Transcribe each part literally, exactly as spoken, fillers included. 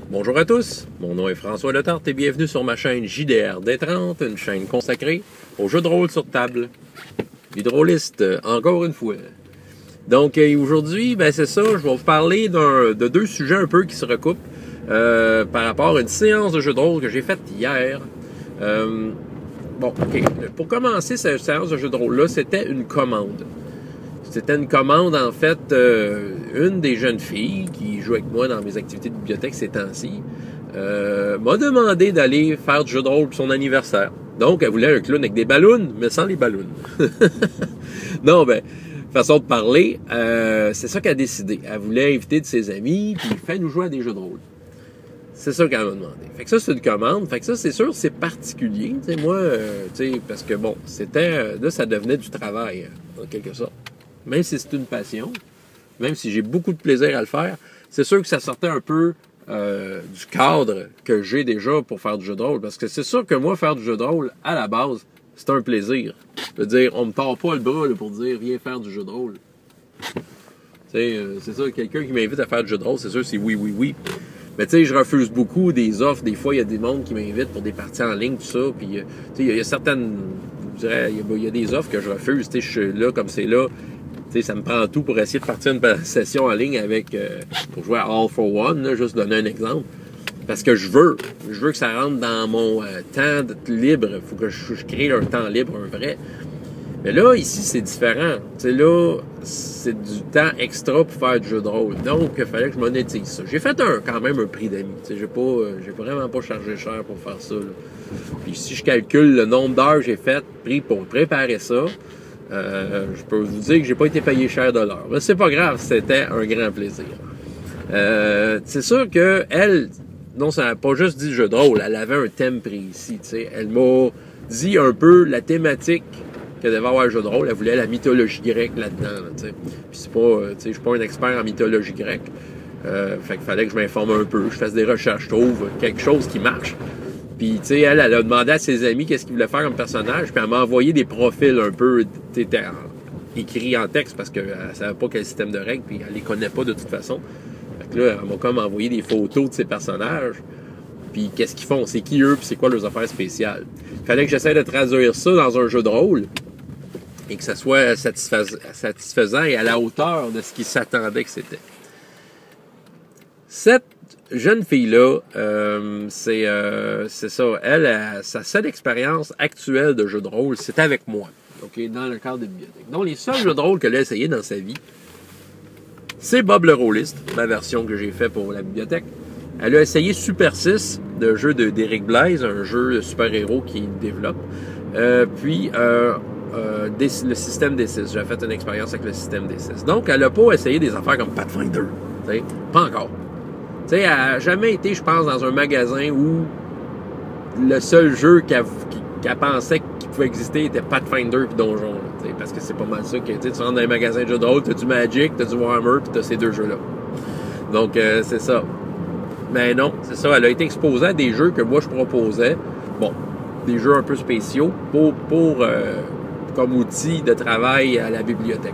Bonjour à tous, mon nom est François Letarte et bienvenue sur ma chaîne J D R D trente, une chaîne consacrée aux jeux de rôle sur table. Hydroliste, encore une fois. Donc aujourd'hui, ben c'est ça, je vais vous parler d'un, de deux sujets un peu qui se recoupent euh, par rapport à une séance de jeux de rôle que j'ai faite hier. Euh, bon, ok, pour commencer cette séance de jeux de rôle-là, c'était une commande. C'était une commande, en fait, euh, une des jeunes filles qui joue avec moi dans mes activités de bibliothèque ces temps-ci, euh, m'a demandé d'aller faire du jeu de rôle pour son anniversaire. Donc, elle voulait un clown avec des ballons, mais sans les ballons. Non, ben, façon de parler, euh, c'est ça qu'elle a décidé. Elle voulait inviter de ses amis, puis fait nous jouer à des jeux de rôle. C'est ça qu'elle m'a demandé. Fait que ça, c'est une commande. Fait que ça, c'est sûr, c'est particulier. Tu sais, moi, euh, tu sais, parce que bon, c'était, là, ça devenait du travail, en quelque sorte. Même si c'est une passion, même si j'ai beaucoup de plaisir à le faire, c'est sûr que ça sortait un peu euh, du cadre que j'ai déjà pour faire du jeu de rôle. Parce que c'est sûr que moi, faire du jeu de rôle, à la base, c'est un plaisir. Je veux dire, on me tord pas le bras là, pour dire « viens faire du jeu de rôle ». Tu sais, euh, c'est ça, quelqu'un qui m'invite à faire du jeu de rôle, c'est sûr, c'est oui, oui, oui. Mais tu sais, je refuse beaucoup des offres. Des fois, il y a des mondes qui m'invitent pour des parties en ligne, tout ça. Puis, euh, tu sais, il y, y a certaines... Je dirais, il y, y a des offres que je refuse. Tu sais, je suis là comme c'est là. T'sais, ça me prend tout pour essayer de partir une session en ligne avec euh, pour jouer à All for One, là, juste donner un exemple. Parce que je veux, je veux que ça rentre dans mon euh, temps libre. Il faut que je, je crée un temps libre, un vrai. Mais là, ici, c'est différent. T'sais, là, c'est du temps extra pour faire du jeu de rôle. Donc, il fallait que je monétise ça. J'ai fait un, quand même un prix d'amis. J'ai pas, euh, j'ai vraiment pas chargé cher pour faire ça. Là. Puis si je calcule le nombre d'heures que j'ai fait, pris pour préparer ça, Euh, je peux vous dire que j'ai pas été payé cher de l'heure. Mais c'est pas grave, c'était un grand plaisir. Euh, c'est sûr que elle, non, ça n'a pas juste dit jeu de rôle, elle avait un thème précis. T'sais. Elle m'a dit un peu la thématique que devait avoir le jeu de rôle. Elle voulait la mythologie grecque là-dedans. Là, puis c'est pas, je suis pas un expert en mythologie grecque. Euh, fait qu'il fallait que je m'informe un peu, je fasse des recherches, je trouve quelque chose qui marche. Puis, tu sais, elle, elle a demandé à ses amis qu'est-ce qu'ils voulaient faire comme personnage, puis elle m'a envoyé des profils un peu écrits en texte parce qu'elle ne savait pas quel système de règles, puis elle les connaît pas de toute façon. Fait que là, elle m'a comme envoyé des photos de ses personnages, puis qu'est-ce qu'ils font, c'est qui eux, puis c'est quoi leurs affaires spéciales. Il fallait que j'essaie de traduire ça dans un jeu de rôle et que ça soit satisfais- satisfaisant et à la hauteur de ce qu'ils s'attendaient que c'était. Cette jeune fille-là, euh, c'est euh, c'est ça, elle, a, sa seule expérience actuelle de jeu de rôle, c'est avec moi, ok, dans le cadre de bibliothèque. Donc, les seuls jeux de rôle qu'elle a essayé dans sa vie, c'est Bob le Rôliste, la version que j'ai fait pour la bibliothèque. Elle a essayé Super six, le jeu de, d'Éric Blaise, un jeu de super-héros qu'il développe. Euh, puis, euh, euh, des, le système D six. J'ai fait une expérience avec le système D six. Donc, elle n'a pas essayé des affaires comme Pathfinder. T'sais, pas encore. Tu sais, elle n'a jamais été, je pense, dans un magasin où le seul jeu qu'elle, qu'elle pensait qu'il pouvait exister était Pathfinder et Donjon. Là, parce que c'est pas mal ça que tu rentres dans un magasin de jeux de rôle, tu as du Magic, tu as du Warhammer, puis tu as ces deux jeux-là. Donc, euh, c'est ça. Mais non, c'est ça. Elle a été exposée à des jeux que moi, je proposais. Bon, des jeux un peu spéciaux pour, pour euh, comme outil de travail à la bibliothèque.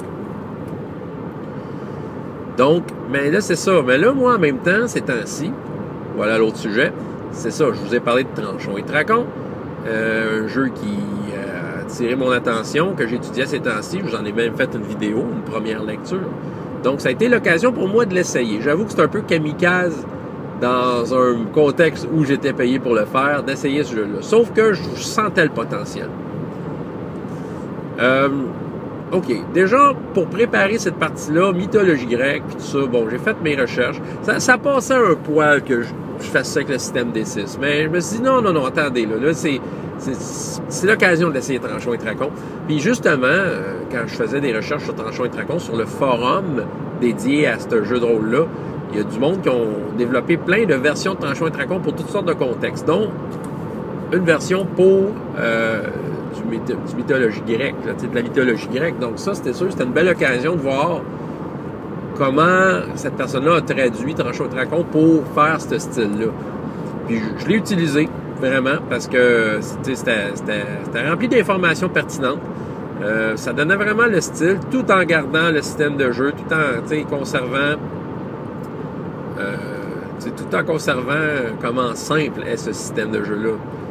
Donc, mais là, c'est ça. Mais là, moi, en même temps, ces temps-ci, voilà l'autre sujet, c'est ça, je vous ai parlé de Tranchons et Dragons, euh, un jeu qui euh, a attiré mon attention, que j'ai étudié à ces temps-ci. Je vous en ai même fait une vidéo, une première lecture. Donc, ça a été l'occasion pour moi de l'essayer. J'avoue que c'est un peu kamikaze dans un contexte où j'étais payé pour le faire, d'essayer ce jeu-là. Sauf que je sentais le potentiel. Euh... OK. Déjà, pour préparer cette partie-là, mythologie grecque, puis tout ça, bon, j'ai fait mes recherches. Ça, ça passait un poil que je, je fasse ça avec le système D six. Mais je me suis dit, non, non, non, attendez, là, là c'est, c'est, c'est l'occasion d'essayer Tranchons et Dragons. Puis justement, euh, quand je faisais des recherches sur Tranchons et Dragons, sur le forum dédié à ce jeu de rôle-là, il y a du monde qui ont développé plein de versions de Tranchons et Dragons pour toutes sortes de contextes. Donc, une version pour... Euh, Du, mytho, du mythologie grecque, là, de la mythologie grecque. Donc ça, c'était sûr, c'était une belle occasion de voir comment cette personne-là a traduit Tranchons et Dragons pour faire ce style-là. Puis je, je l'ai utilisé, vraiment, parce que c'était, c'était, c'était rempli d'informations pertinentes. Euh, ça donnait vraiment le style, tout en gardant le système de jeu, tout en conservant euh, C'est tout en conservant comment simple est ce système de jeu-là.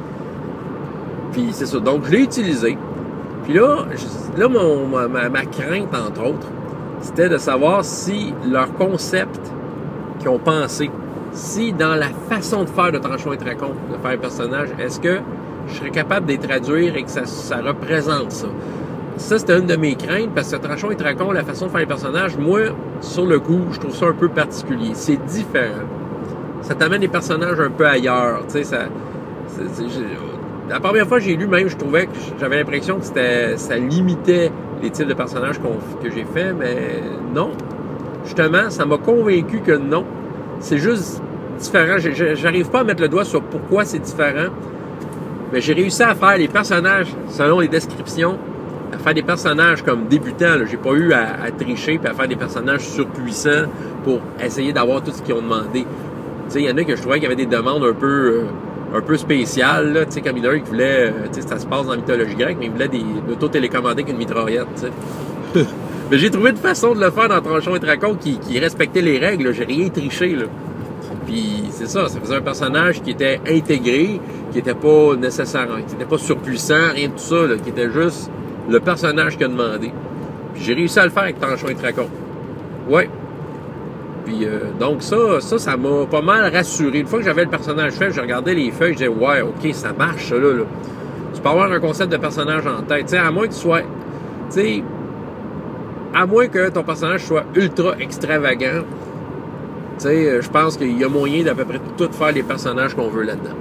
Puis c'est ça. Donc, je l'ai utilisé. Puis là, je, là mon, ma, ma crainte, entre autres, c'était de savoir si leur concept qu'ils ont pensé, si dans la façon de faire de Tranchon et Tracon, de faire un personnage, est-ce que je serais capable de les traduire et que ça, ça représente ça? Ça, c'était une de mes craintes, parce que Tranchon et Tracon, la façon de faire les personnages, moi, sur le coup, je trouve ça un peu particulier. C'est différent. Ça t'amène des personnages un peu ailleurs. Tu sais, ça... C'est, c'est, la première fois que j'ai lu, même, je trouvais que j'avais l'impression que c'était, ça limitait les types de personnages qu'on, que j'ai fait, mais non. Justement, ça m'a convaincu que non. C'est juste différent. J'arrive pas à mettre le doigt sur pourquoi c'est différent, mais j'ai réussi à faire les personnages selon les descriptions, à faire des personnages comme débutants. J'ai pas eu à, à tricher puis à faire des personnages surpuissants pour essayer d'avoir tout ce qu'ils ont demandé. Tu sais, il y en a que je trouvais qu'il y avait des demandes un peu... Euh, un peu spécial, là, tu sais, comme il y en a un qui voulait, tu sais, ça se passe dans la mythologie grecque, mais il voulait des auto-télécommandés avec une mitraillette, tu sais. Mais j'ai trouvé une façon de le faire dans Tranchon et Tracon qui, qui respectait les règles, j'ai rien triché, là. Puis c'est ça, ça faisait un personnage qui était intégré, qui était pas nécessaire, qui était pas surpuissant, rien de tout ça, là, qui était juste le personnage qu'il a demandé. Puis j'ai réussi à le faire avec Tranchon et Tracon. Ouais. Puis euh, donc ça, ça, ça m'a pas mal rassuré. Une fois que j'avais le personnage fait, je regardais les feuilles, je disais ouais, ok, ça marche ça là, là. Tu peux avoir un concept de personnage en tête. Tu sais, à moins que tu sois. Tu sais. À moins que ton personnage soit ultra extravagant. Tu sais, je pense qu'il y a moyen d'à peu près tout faire les personnages qu'on veut là-dedans.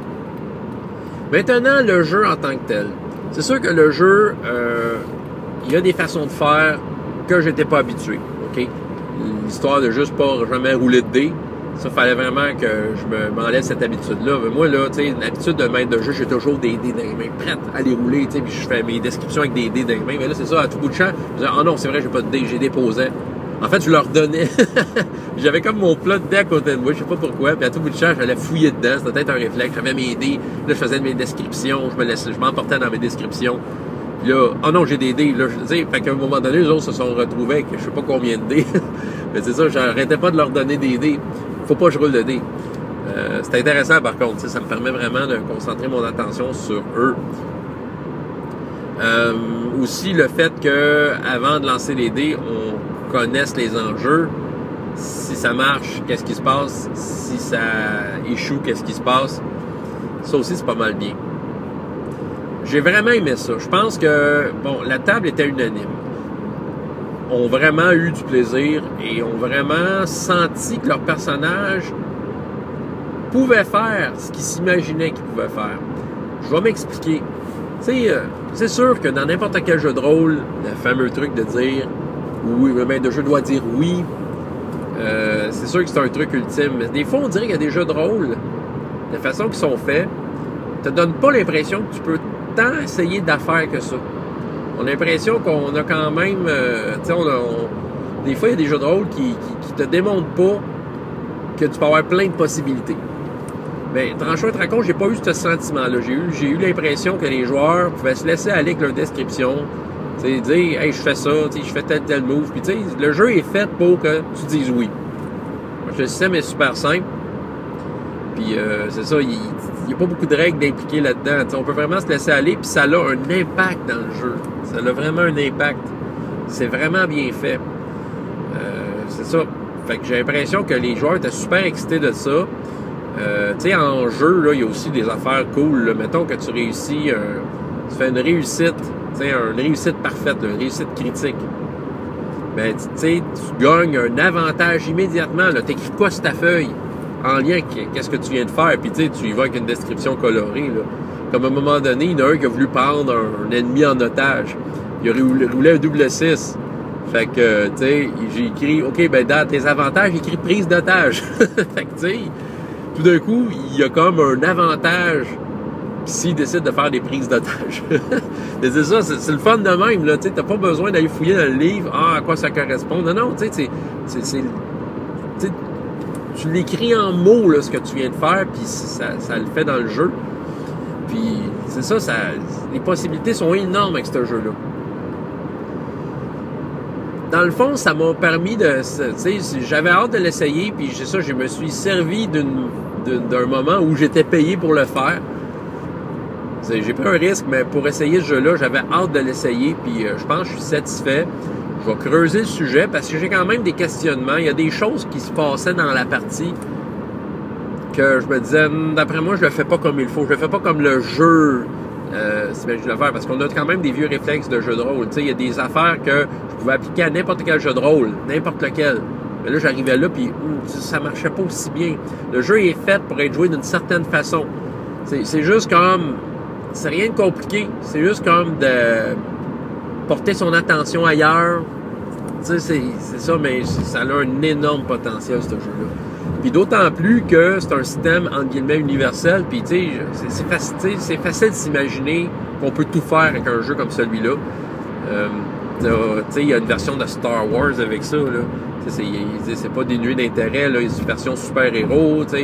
Maintenant, le jeu en tant que tel. C'est sûr que le jeu, euh, il y a des façons de faire que j'étais pas habitué. OK? L'histoire de juste pas jamais rouler de dés, ça fallait vraiment que je me, m'enlève cette habitude-là. Mais moi, là, tu sais, l'habitude de maître de jeu, j'ai toujours des dés dans les mains, prête à les rouler, tu sais, puis je fais mes descriptions avec des dés dans les mains. Mais là, c'est ça, à tout bout de champ, je disais, oh non, c'est vrai, j'ai pas de dés, j'ai déposé. En fait, je leur donnais. J'avais comme mon plat de dés à côté de moi, je sais pas pourquoi, puis à tout bout de champ, j'allais fouiller dedans, c'était peut-être un réflexe, j'avais mes dés, là, je faisais mes descriptions, je me laissais, je m'emportais dans mes descriptions. Puis là, oh non, j'ai des dés, là, je sais, fait qu'à un moment donné, les autres se sont retrouvés avec je sais pas combien de dés. Mais c'est ça, j'arrêtais pas de leur donner des dés. Faut pas que je roule de dés. Euh, c'est intéressant par contre, ça me permet vraiment de concentrer mon attention sur eux. Euh, aussi le fait que avant de lancer les dés, on connaisse les enjeux. Si ça marche, qu'est-ce qui se passe? Si ça échoue, qu'est-ce qui se passe? Ça aussi, c'est pas mal bien. J'ai vraiment aimé ça. Je pense que, bon, la table était unanime. Ont vraiment eu du plaisir et ont vraiment senti que leur personnage pouvait faire ce qu'ils s'imaginaient qu'ils pouvaient faire. Je vais m'expliquer. Tu sais, euh, c'est sûr que dans n'importe quel jeu de rôle, le fameux truc de dire oui, le maître de jeu doit dire oui, euh, c'est sûr que c'est un truc ultime. Mais des fois, on dirait qu'il y a des jeux de rôle, de façon qu'ils sont faits, te donnent pas l'impression que tu peux tant essayer d'affaires que ça. On a l'impression qu'on a quand même... Euh, tu sais, on a, on, des fois, il y a des jeux de rôle qui, qui, qui te démontrent pas que tu peux avoir plein de possibilités. Mais Tranchon et Tracon, j'ai pas eu ce sentiment-là. J'ai eu, j'ai eu l'impression que les joueurs pouvaient se laisser aller avec leur description. Tu sais, dire, hey, je fais ça, tu sais, je fais tel tel move. Puis tu sais, le jeu est fait pour que tu dises oui. Le système est super simple. Puis euh, c'est ça, il n'y a pas beaucoup de règles d'impliquer là-dedans. T'sais, on peut vraiment se laisser aller, puis ça a un impact dans le jeu. Ça a vraiment un impact. C'est vraiment bien fait. Euh, c'est ça. Fait que j'ai l'impression que les joueurs étaient super excités de ça. Euh, tu sais, en jeu, là, il y a aussi des affaires cool. Là. Mettons que tu réussis, euh, tu fais une réussite, tu sais, une réussite parfaite, une réussite critique. Ben, tu sais, tu gagnes un avantage immédiatement. Tu écris quoi sur ta feuille? En lien avec qu'est-ce que tu viens de faire, puis tu sais, tu y vas avec une description colorée, là. Comme à un moment donné, il y en a un qui a voulu prendre un, un ennemi en otage. Il a roulé, roulé un double six. Fait que, tu sais, j'ai écrit, OK, ben dans tes avantages, j'ai écrit prise d'otage. Fait que, tu sais, tout d'un coup, il y a comme un avantage s'il décide de faire des prises d'otage. C'est ça, c'est, c'est le fun de même, là, tu sais, t'as pas besoin d'aller fouiller dans le livre, ah, à quoi ça correspond. Non, non, tu sais, c'est, c'est, c'est tu l'écris en mots, là, ce que tu viens de faire, puis ça, ça le fait dans le jeu. Puis, c'est ça, ça, les possibilités sont énormes avec ce jeu-là. dans le fond, ça m'a permis de... Tu sais, j'avais hâte de l'essayer, puis c'est ça, je me suis servi d'un moment où j'étais payé pour le faire. J'ai pris un risque, mais pour essayer ce jeu-là, j'avais hâte de l'essayer, puis euh, je pense que je suis satisfait. Je vais creuser le sujet, parce que j'ai quand même des questionnements. Il y a des choses qui se passaient dans la partie que je me disais, d'après moi, je le fais pas comme il faut. Je le fais pas comme le jeu euh, s'imagine le faire, parce qu'on a quand même des vieux réflexes de jeu de rôle. Tu sais, il y a des affaires que je pouvais appliquer à n'importe quel jeu de rôle, n'importe lequel. Mais là, j'arrivais là, puis ça marchait pas aussi bien. Le jeu est fait pour être joué d'une certaine façon. C'est juste comme... C'est rien de compliqué. C'est juste comme de porter son attention ailleurs. Tu sais, c'est ça, mais ça a un énorme potentiel, ce jeu-là. Puis d'autant plus que c'est un système, entre guillemets, universel. Puis, tu sais, c'est facile, facile de s'imaginer qu'on peut tout faire avec un jeu comme celui-là. Euh, tu sais, il y a une version de Star Wars avec ça, là. C'est pas dénué d'intérêt, là. Il y a une version super-héros, tu sais.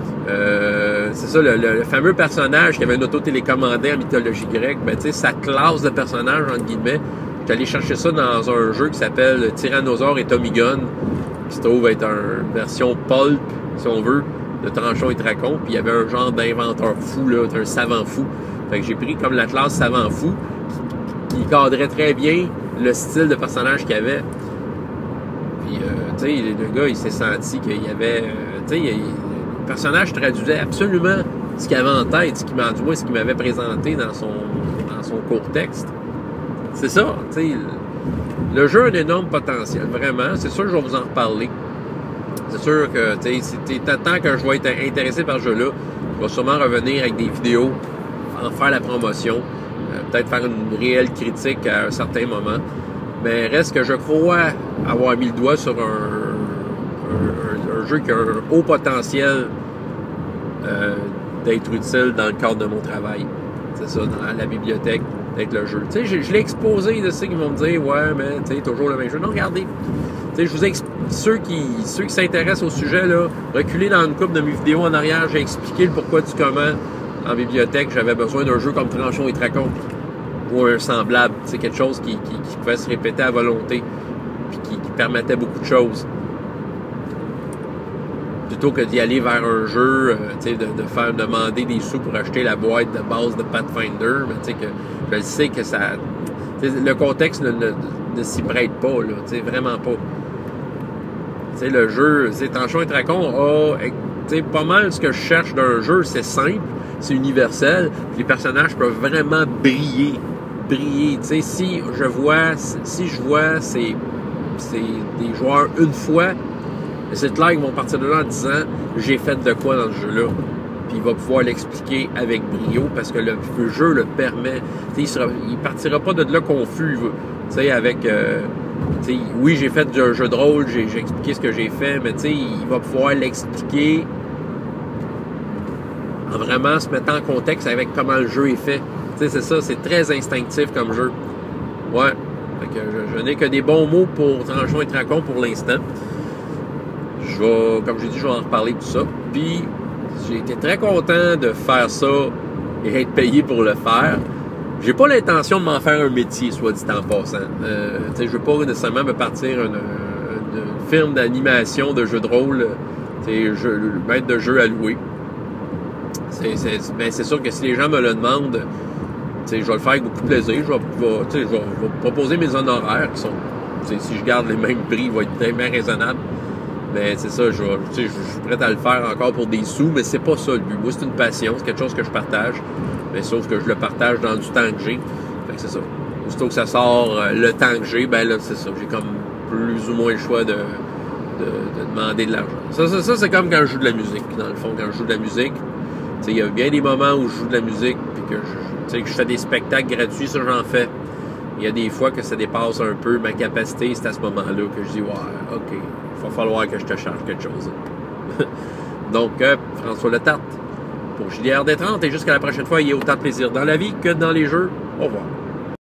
Euh, c'est ça, le, le, le fameux personnage qui avait une auto-télécommandée en mythologie grecque, ben, tu sais, sa classe de personnage, entre guillemets, j'étais allé chercher ça dans un jeu qui s'appelle Tyrannosaure et Tommy Gun, qui se trouve être une version pulp, si on veut, de Tranchon et Tracon, puis il y avait un genre d'inventeur fou, là, un savant fou. Fait que j'ai pris comme la classe savant fou, qui, qui cadrait très bien le style de personnage qu'il y avait. Puis, euh, tu sais, le gars, il s'est senti qu'il y avait, euh, tu sais, le personnage traduisait absolument ce qu'il avait en tête, ce qui m'a, du moins ce qu'il m'avait présenté dans son, dans son court texte. C'est ça, tu sais, le jeu a un énorme potentiel, vraiment. C'est sûr que je vais vous en reparler. C'est sûr que, tu sais, tant que je vais être intéressé par ce jeu-là, je vais sûrement revenir avec des vidéos, en faire la promotion, euh, peut-être faire une réelle critique à un certain moment. Mais reste que je crois avoir mis le doigt sur un, un, un, un jeu qui a un haut potentiel euh, d'être utile dans le cadre de mon travail. C'est ça, dans la bibliothèque, d'être le jeu. Tu sais, je, je l'ai exposé de ceux qui vont me dire, ouais, mais tu sais, toujours le même jeu. Non, regardez. Tu sais, je vous ai ceux qui ceux qui s'intéressent au sujet, là, reculez dans une couple de mes vidéos en arrière, j'ai expliqué le pourquoi du comment en bibliothèque, j'avais besoin d'un jeu comme Tranchon et Tracon. Ou un semblable. C'est quelque chose qui, qui, qui pouvait se répéter à volonté, puis qui, qui permettait beaucoup de choses. Plutôt que d'y aller vers un jeu, euh, de, de faire demander des sous pour acheter la boîte de base de Pathfinder, mais tu sais que je le sais que ça... Le contexte ne, ne, ne s'y prête pas, là, vraiment pas. T'sais, le jeu, Tranchon et Tracon a pas mal ce que je cherche d'un jeu, c'est simple, c'est universel, les personnages peuvent vraiment briller. briller. T'sais, si je vois, si je vois c'est des joueurs une fois, c'est clair qu'ils vont partir de là en disant j'ai fait de quoi dans ce jeu-là. Puis il va pouvoir l'expliquer avec brio parce que le, le jeu le permet. Il ne partira pas de là confus. T'sais, avec euh, t'sais, oui, j'ai fait un jeu de rôle, j'ai expliqué ce que j'ai fait, mais t'sais, il va pouvoir l'expliquer en vraiment se mettant en contexte avec comment le jeu est fait. C'est ça, c'est très instinctif comme jeu. Ouais. Fait que je, je n'ai que des bons mots pour Tranchon et Tracon pour l'instant. Je vais, comme j'ai dit, je vais en reparler de tout ça. Puis, j'ai été très content de faire ça et être payé pour le faire. J'ai pas l'intention de m'en faire un métier, soit dit en passant. Euh, je veux pas nécessairement me partir une, une firme d'animation de jeux de rôle, jeu, maître de jeu à louer. C'est ben sûr que si les gens me le demandent, je vais le faire avec beaucoup de plaisir. Je vais, je vais, je vais proposer mes honoraires qui sont, si je garde les mêmes prix, ils vont être très bien raisonnables. Mais c'est ça, je, je, je suis prêt à le faire encore pour des sous, mais c'est pas ça le but. Moi, c'est une passion, c'est quelque chose que je partage. Mais sauf que je le partage dans du temps que j'ai. Fait que c'est ça. Aussitôt que ça sort euh, le temps que j'ai, ben là, c'est ça. J'ai comme plus ou moins le choix de, de, de demander de l'argent. Ça, ça, ça c'est comme quand je joue de la musique. Dans le fond, quand je joue de la musique, il y a bien des moments où je joue de la musique puis que je, que je fais des spectacles gratuits, ça j'en fais. Il y a des fois que ça dépasse un peu ma capacité, c'est à ce moment-là que je dis, ouais, ok, il va falloir que je te charge quelque chose. Donc, euh, François Letarte, pour J D R D trente, et jusqu'à la prochaine fois, il y a autant de plaisir dans la vie que dans les jeux. Au revoir.